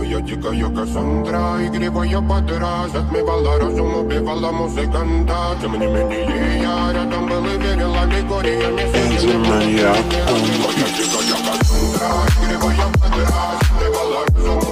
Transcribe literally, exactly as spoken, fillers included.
Моя дикая Кассандра, игривая подра, затмевала разум, убивала музыканта. Тем не менее я рядом был и верила легориями.